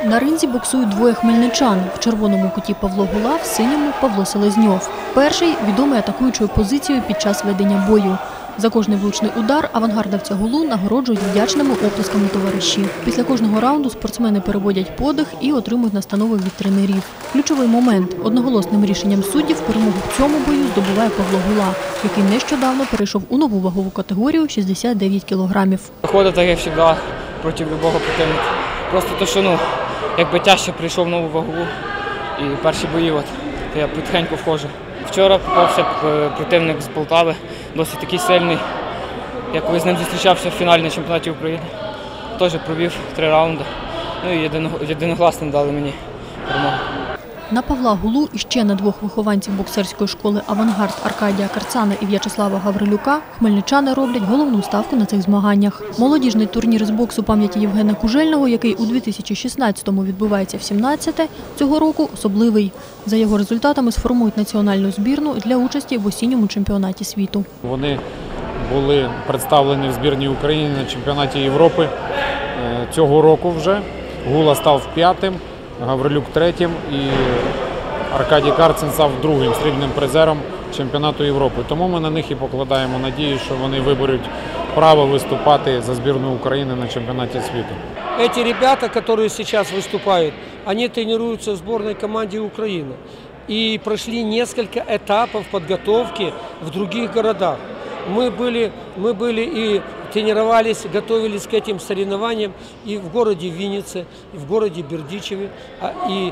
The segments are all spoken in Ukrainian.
На ринзі боксують двоє хмельничан. В червоному куті Павло Гула, в синьому – Павло Селезньов. Перший – відомий атакуючою позицією під час ведення бою. За кожний влучний удар авангардовця Гулу нагороджують вдячними оплесками товариші. Після кожного раунду спортсмени переводять подих і отримують настанови від тренерів. Ключовий момент – одноголосним рішенням суддів перемогу в цьому бою здобуває Павло Гула, який нещодавно перейшов у нову вагову категорію – 69 кілограмів. Виходив, так як завжди, проти будь-якого противника. Просто те, що якби тяжче прийшов в нову вагову і перші бої, то я потихеньку входжу. Вчора попався противник з Полтави, досить такий сильний. Я коли з ним зустрічався в фіналі на чемпіонаті України, теж провів 3 раунди. І єдиногласно дали мені перемогу. На Павла Гулу і ще на двох вихованців боксерської школи «Авангард» Аркадія Карцана і В'ячеслава Гаврилюка хмельничани роблять головну ставку на цих змаганнях. Молодіжний турнір з боксу пам'яті Євгена Кужельного, який у 2016-му відбувається в 17-те, цього року особливий. За його результатами сформують національну збірну для участі в осінньому чемпіонаті світу. Вони були представлені в збірній України на чемпіонаті Європи цього року вже. Гула став 5-тим. Гаврилюк 3-м і Аркадій Карцин став 2-м срібним призером чемпіонату Європи. Тому ми на них і покладаємо надію, що вони виберуть право виступати за збірну України на чемпіонаті світу. Эти ребята, которые сейчас выступают, они тренируются в сборной команде Украины и прошли несколько этапов подготовки в других городах. Мы были и тренировались, готовились к этим соревнованиям и в городе Виннице, и в городе Бердичеве, и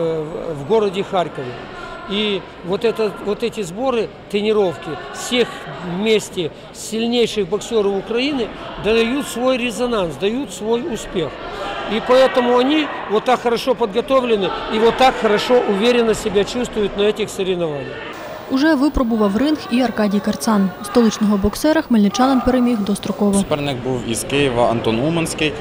в городе Харькове. И вот эти сборы, тренировки всех вместе сильнейших боксеров Украины дают свой резонанс, дают свой успех. И поэтому они вот так хорошо подготовлены и вот так хорошо, уверенно себя чувствуют на этих соревнованиях. Уже випробував ринг і Аркадій Карцан. Столичного боксера хмельничанин переміг достроково. Суперник був із Києва Антон Уманський.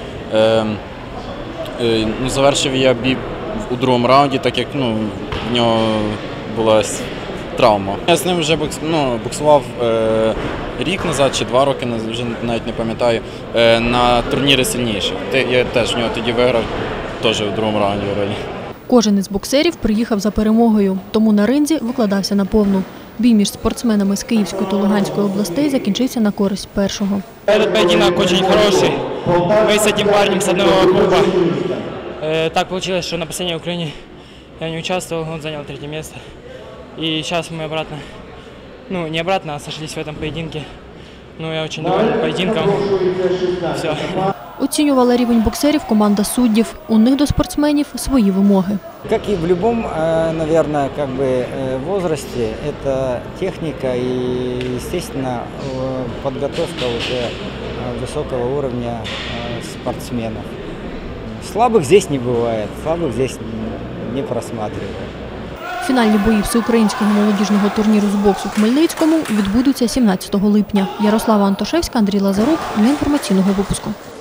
Завершив я бій у другому раунді, так як в нього була травма. Я з ним вже боксував рік назад чи 2 роки, вже навіть не пам'ятаю, на турнірі сильніших. Я теж в нього тоді виграв, теж у другому раунді виграв. Кожен із боксерів приїхав за перемогою, тому на ринзі викладався на повну. Бій між спортсменами з Київської та Луганської областей закінчився на користь першого. Этот поединок очень хороший. Мы с этим парнем с одного клуба. Так получилось, что на последней Украине я не участвовал, он занял 3-е место. И сейчас мы обратно, не обратно, а сошлись в этом поединке. Я очень доволен поединком. Все. Оцінювала рівень боксерів команда суддів. У них до спортсменів свої вимоги. Как и в любом, наверное, возрасте, это техника и, естественно, подготовка уже высокого уровня спортсменов. Слабых здесь не бывает, слабых здесь не просматривают. Фінальні бої всеукраїнського молодіжного турніру з боксу в Хмельницькому відбудуться 17 липня. Ярослава Антошевська, Андрій Лазарук для інформаційного випуску.